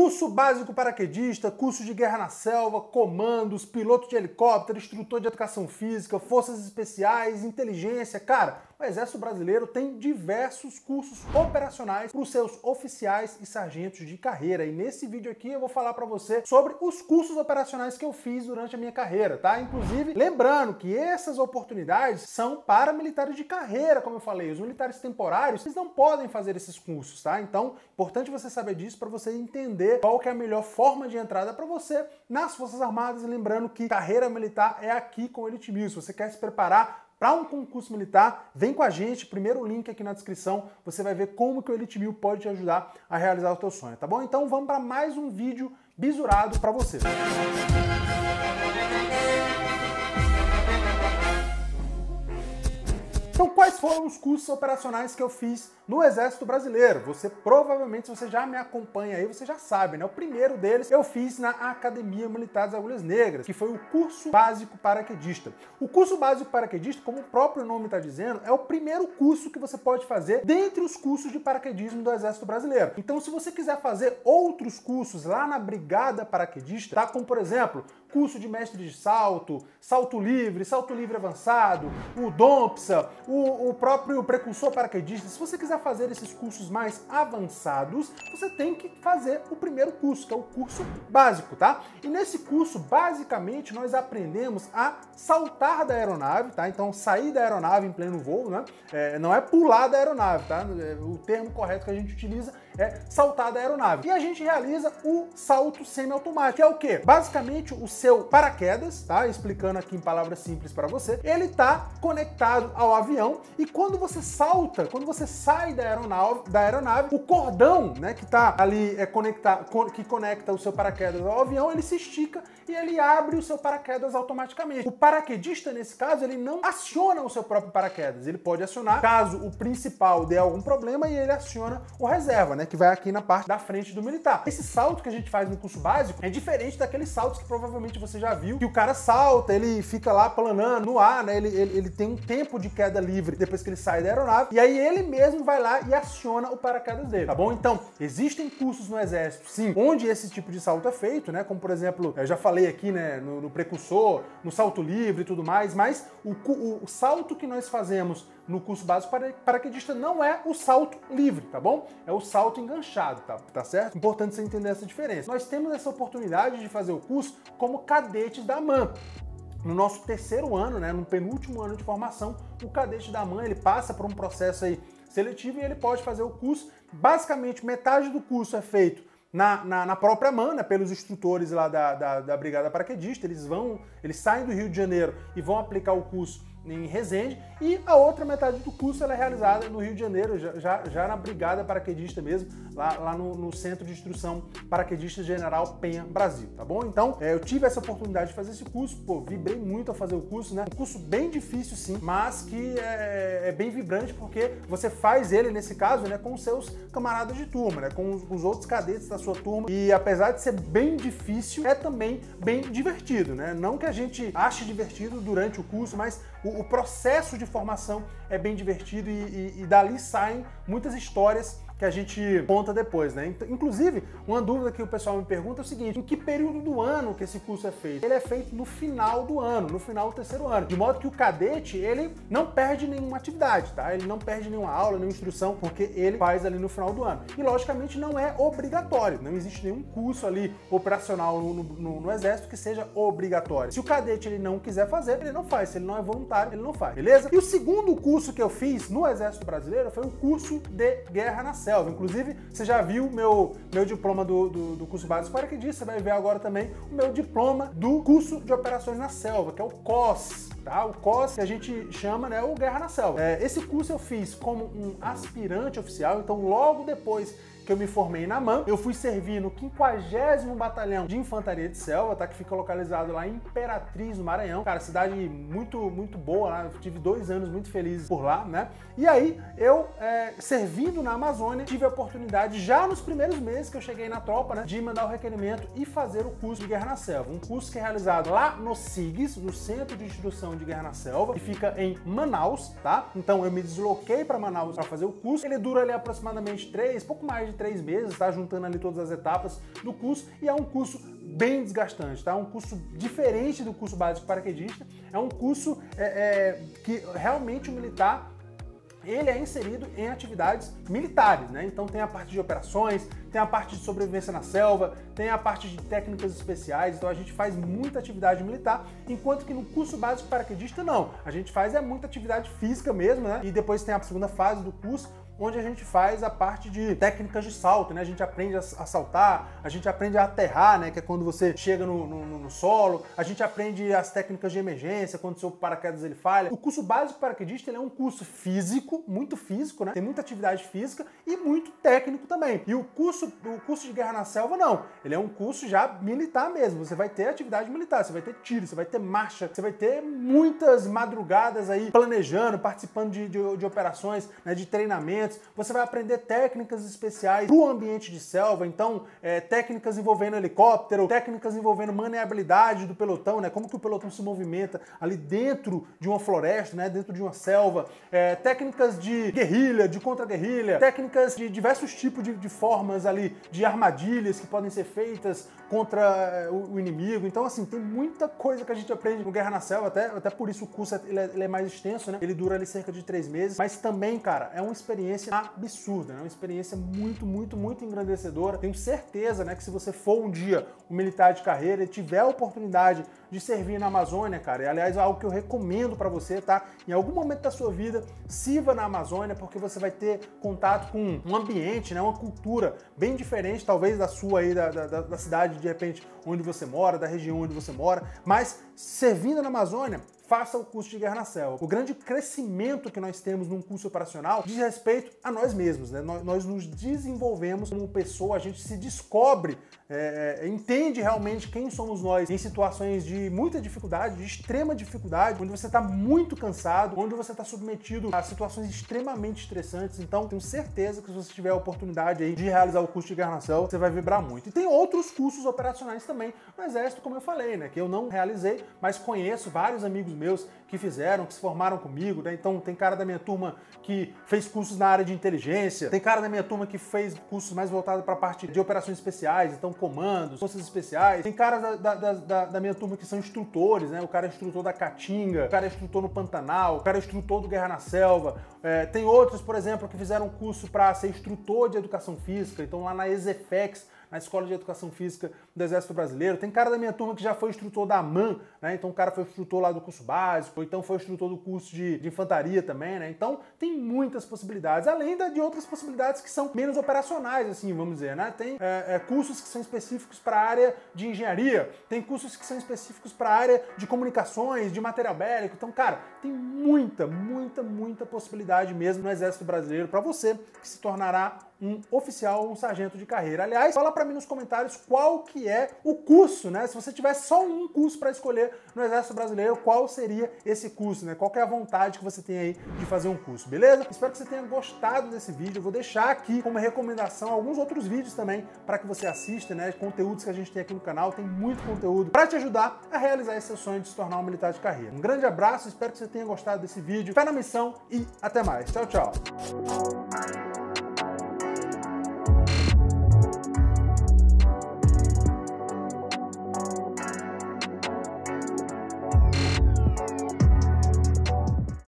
Curso básico paraquedista, curso de guerra na selva, comandos, piloto de helicóptero, instrutor de educação física, forças especiais, inteligência. Cara, o Exército Brasileiro tem diversos cursos operacionais para os seus oficiais e sargentos de carreira. E nesse vídeo aqui eu vou falar para você sobre os cursos operacionais que eu fiz durante a minha carreira, tá? Inclusive, lembrando que essas oportunidades são para militares de carreira, como eu falei. Os militares temporários, eles não podem fazer esses cursos, tá? Então, importante você saber disso para você entender qual que é a melhor forma de entrada para você nas Forças Armadas. Lembrando que carreira militar é aqui com Elite Mil. Se você quer se preparar para um concurso militar, vem com a gente, primeiro link aqui na descrição, você vai ver como que o Elite Mil pode te ajudar a realizar o teu sonho, tá bom? Então vamos para mais um vídeo bisurado para você. Então, quais foram os cursos operacionais que eu fiz no Exército Brasileiro? Você provavelmente, se você já me acompanha aí, você já sabe, né? O primeiro deles eu fiz na Academia Militar das Agulhas Negras, que foi o curso básico paraquedista. O curso básico paraquedista, como o próprio nome está dizendo, é o primeiro curso que você pode fazer dentre os cursos de paraquedismo do Exército Brasileiro. Então, se você quiser fazer outros cursos lá na Brigada Paraquedista, tá? Como, por exemplo, curso de mestre de salto, salto livre avançado, o DOMPSA, o próprio precursor paraquedista. Se você quiser fazer esses cursos mais avançados, você tem que fazer o primeiro curso, que é o curso básico, tá? E nesse curso, basicamente, nós aprendemos a saltar da aeronave, tá? Então, sair da aeronave em pleno voo, né? Não é pular da aeronave, tá? O termo correto que a gente utiliza é saltar da aeronave. E a gente realiza o salto semiautomático, que é o quê? Basicamente, o seu paraquedas, tá? Explicando aqui em palavras simples para você, ele tá conectado ao avião e quando você salta, quando você sai da aeronave, o cordão, né, que tá ali que conecta o seu paraquedas ao avião, ele se estica e ele abre o seu paraquedas automaticamente. O paraquedista, nesse caso, ele não aciona o seu próprio paraquedas. Ele pode acionar caso o principal dê algum problema e ele aciona o reserva, né, que vai aqui na parte da frente do militar. Esse salto que a gente faz no curso básico é diferente daqueles saltos que provavelmente você já viu, que o cara salta, ele fica lá planando no ar, né, ele tem um tempo de queda livre depois que ele sai da aeronave, e aí ele mesmo vai lá e aciona o paraquedas dele, tá bom? Então, existem cursos no Exército, sim, onde esse tipo de salto é feito, né, como por exemplo, eu já falei aqui, né, no precursor, no salto livre e tudo mais, mas o salto que nós fazemos no curso básico paraquedista não é o salto livre, tá bom? É o salto enganchado, tá certo? Importante você entender essa diferença. Nós temos essa oportunidade de fazer o curso como cadetes da AMAN. No nosso terceiro ano, né, no penúltimo ano de formação, o cadete da AMAN, ele passa por um processo aí seletivo e ele pode fazer o curso. Basicamente, metade do curso é feito na própria AMAN, né, pelos instrutores lá da Brigada Paraquedista. Eles saem do Rio de Janeiro e vão aplicar o curso em Resende, e a outra metade do curso ela é realizada no Rio de Janeiro, já na Brigada Paraquedista mesmo, lá no Centro de Instrução Paraquedista General Penha, Brasil, tá bom? Então, eu tive essa oportunidade de fazer esse curso, pô, vibrei muito ao fazer o curso, né? Um curso bem difícil, sim, mas que é bem vibrante, porque você faz ele, nesse caso, né, com os seus camaradas de turma, né, com os outros cadetes da sua turma, e apesar de ser bem difícil, é também bem divertido, né? Não que a gente ache divertido durante o curso, mas o processo de formação é bem divertido e dali saem muitas histórias que a gente conta depois, né? Inclusive, uma dúvida que o pessoal me pergunta é o seguinte: em que período do ano que esse curso é feito? Ele é feito no final do ano, no final do terceiro ano, de modo que o cadete, ele não perde nenhuma atividade, tá? Ele não perde nenhuma aula, nenhuma instrução, porque ele faz ali no final do ano. E, logicamente, não é obrigatório, não existe nenhum curso ali operacional no Exército que seja obrigatório. Se o cadete ele não quiser fazer, ele não faz. Se ele não é voluntário, ele não faz, beleza? E o segundo curso que eu fiz no Exército Brasileiro foi o curso de Guerra na Selva. Inclusive, você já viu meu diploma do curso básico paraquedista, você vai ver agora também o meu diploma do curso de Operações na Selva, que é o COS, tá? O COS que a gente chama, né, o Guerra na Selva. Esse curso eu fiz como um aspirante oficial, então logo depois que eu me formei na AMAN, eu fui servir no 50º Batalhão de Infantaria de Selva, tá? Que fica localizado lá em Imperatriz, no Maranhão. Cara, cidade muito, muito boa lá, eu tive 2 anos muito felizes por lá, né? E aí, eu, servindo na Amazônia, tive a oportunidade, já nos primeiros meses que eu cheguei na tropa, né, de mandar o requerimento e fazer o curso de Guerra na Selva. Um curso que é realizado lá no CIGS, no Centro de Instrução de Guerra na Selva, que fica em Manaus, tá? Então, eu me desloquei para Manaus para fazer o curso. Ele dura ali aproximadamente pouco mais de 3 meses, tá? Juntando ali todas as etapas do curso, e é um curso bem desgastante, tá? Um curso diferente do curso básico paraquedista, é um curso que realmente o militar ele é inserido em atividades militares, né? Então tem a parte de operações, tem a parte de sobrevivência na selva, tem a parte de técnicas especiais, então a gente faz muita atividade militar, enquanto que no curso básico paraquedista não. A gente faz muita atividade física mesmo, né? E depois tem a segunda fase do curso, onde a gente faz a parte de técnicas de salto, né? A gente aprende a saltar, a gente aprende a aterrar, né? Que é quando você chega no solo, a gente aprende as técnicas de emergência, quando o seu paraquedas ele falha. O curso básico paraquedista ele é um curso físico, muito físico, né? Tem muita atividade física e muito técnico também. E o curso de guerra na selva não, ele é um curso já militar mesmo. Você vai ter atividade militar, você vai ter tiro, você vai ter marcha, você vai ter muitas madrugadas aí planejando, participando de operações, né? De treinamentos. Você vai aprender técnicas especiais para o ambiente de selva, então técnicas envolvendo helicóptero, técnicas envolvendo maneabilidade do pelotão, né? Como que o pelotão se movimenta ali dentro de uma floresta, né? Dentro de uma selva, técnicas de guerrilha, de contra-guerrilha, técnicas de diversos tipos de formas ali, de armadilhas que podem ser feitas contra o inimigo. Então, assim, tem muita coisa que a gente aprende no Guerra na Selva, até por isso o curso ele é mais extenso, né? Ele dura ali cerca de 3 meses, mas também, cara, é uma experiência absurda, né? Uma experiência muito, muito, muito engrandecedora. Tenho certeza, né, que se você for um dia um militar de carreira e tiver a oportunidade de servir na Amazônia, cara, e aliás é algo que eu recomendo para você, tá? Em algum momento da sua vida, sirva na Amazônia, porque você vai ter contato com um ambiente, né, uma cultura bem diferente, talvez da sua aí, da cidade, de repente, onde você mora, da região onde você mora, mas servindo na Amazônia, faça o curso de guerra na selva. O grande crescimento que nós temos num curso operacional diz respeito a nós mesmos, né? Nós nos desenvolvemos como pessoa, a gente se descobre, entende realmente quem somos nós em situações de muita dificuldade, de extrema dificuldade, onde você está muito cansado, onde você está submetido a situações extremamente estressantes. Então, tenho certeza que se você tiver a oportunidade aí de realizar o curso de guerra na selva, você vai vibrar muito. E tem outros cursos operacionais também no Exército, como eu falei, né? Que eu não realizei, mas conheço vários amigos meus que fizeram, que se formaram comigo, né? Então tem cara da minha turma que fez cursos na área de inteligência, tem cara da minha turma que fez cursos mais voltados para a parte de operações especiais, então comandos, forças especiais, tem cara da minha turma que são instrutores, né? O cara é instrutor da Caatinga, o cara é instrutor no Pantanal, o cara é instrutor do Guerra na Selva, tem outros, por exemplo, que fizeram curso para ser instrutor de educação física, então lá na ESEFEX, na Escola de Educação Física do Exército Brasileiro. Tem cara da minha turma que já foi instrutor da AMAN, né? Então o cara foi instrutor lá do curso básico, ou então foi instrutor do curso de infantaria também, né? Então tem muitas possibilidades, além de outras possibilidades que são menos operacionais, assim, vamos dizer, né? Tem cursos que são específicos para a área de engenharia, tem cursos que são específicos para a área de comunicações, de material bélico. Então, cara, tem muita, muita, muita possibilidade mesmo no Exército Brasileiro para você que se tornará um oficial ou um sargento de carreira. Aliás, fala para mim nos comentários qual que é o curso, né? Se você tivesse só um curso para escolher no Exército Brasileiro, qual seria esse curso, né? Qual que é a vontade que você tem aí de fazer um curso, beleza? Espero que você tenha gostado desse vídeo. Eu vou deixar aqui como recomendação alguns outros vídeos também para que você assista, né? Conteúdos que a gente tem aqui no canal, tem muito conteúdo para te ajudar a realizar esse seu sonho de se tornar um militar de carreira. Um grande abraço, espero que você tenha gostado desse vídeo. Fé na missão e até mais. Tchau, tchau.